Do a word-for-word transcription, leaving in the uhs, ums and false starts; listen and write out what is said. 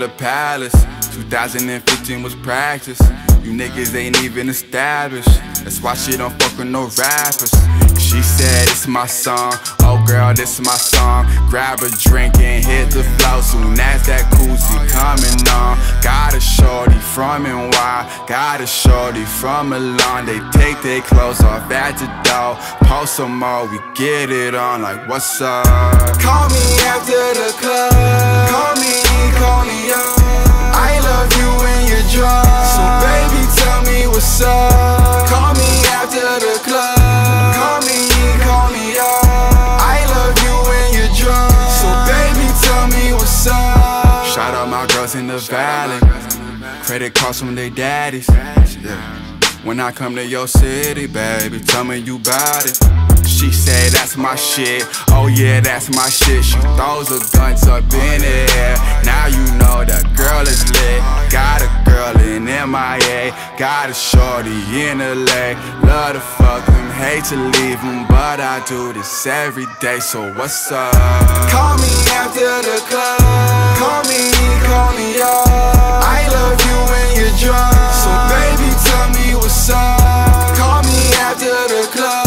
the palace. two thousand fifteen was practice. You niggas ain't even established. That's why she don't fuck with no rappers. She said it's my song. Oh girl, this is my song. Grab a drink and hit the flow. Soon as that Cuzzi coming on. Got a shorty from N Y. Got a shorty from Milan. They take their clothes off at the door. Post some more, we get it on. Like what's up? Call me after the club. Call me, call me up. I love you when you're drunk. So baby, tell me what's up. Call me after the club. Call me, call me up. I love you when you're drunk. So baby, tell me what's up. Shout out my girls in the valley. Credit cards from their daddies. Yeah. When I come to your city, baby, tell me you bout it. She say that's my shit, oh yeah, that's my shit. She throws her guns up in the air. Now you know that girl is lit. Got a girl in M I A, got a shorty in L A. Love to fuck them, hate to leave them, but I do this every day, so what's up? Call me after the club. Call me, call me up. I love you when you're drunk. So baby, tell me what's up. Call me after the club.